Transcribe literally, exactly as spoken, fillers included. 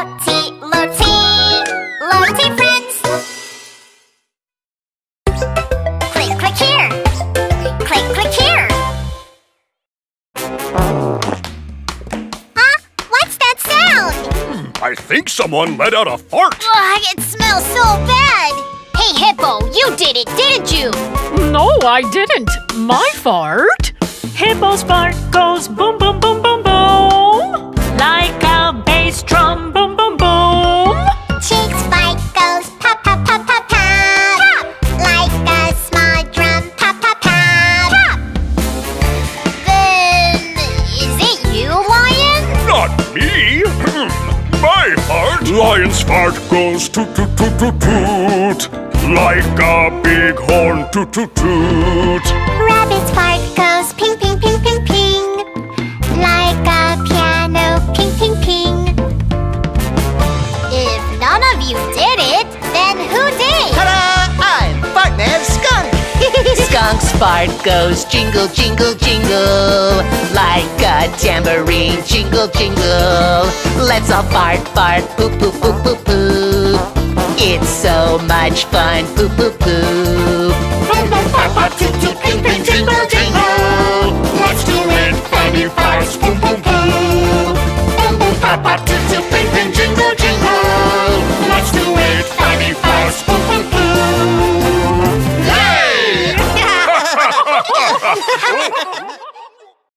Lotty, Lotty, Lotty friends. Click, click here. Click, click here. Huh? What's that sound? Hmm, I think someone let out a fart. Ugh, it smells so bad. Hey, Hippo, you did it, didn't you? No, I didn't. My fart. Hippo's fart goes boom, boom, boom, boom, boom. Like a bass drum, boom, boom, boom. Cheeks fart goes pop, pop, pop, pop, pop. Pop. Like a small drum, pop, pop, pop. Pop. Then, is it you, Lion? Not me. My fart. Lion's fart goes toot, toot, toot, toot, toot. Like a big horn, toot, toot, toot. Rabbit's fart goes ping, ping, ping, ping, ping. Like a piano, ping, ping, ping. If none of you did it, then who did? Ta-da! I'm Fartman Skunk! Skunk's fart goes jingle, jingle, jingle. Like a tambourine, jingle, jingle. Let's all fart, fart, poop, poop, poop, poop, poop. It's so much fun, poop, poop, poop. Boom, boom, pop, pop, toot, toot, ping, ping, jingle, jingle. Let's do it, funny farts,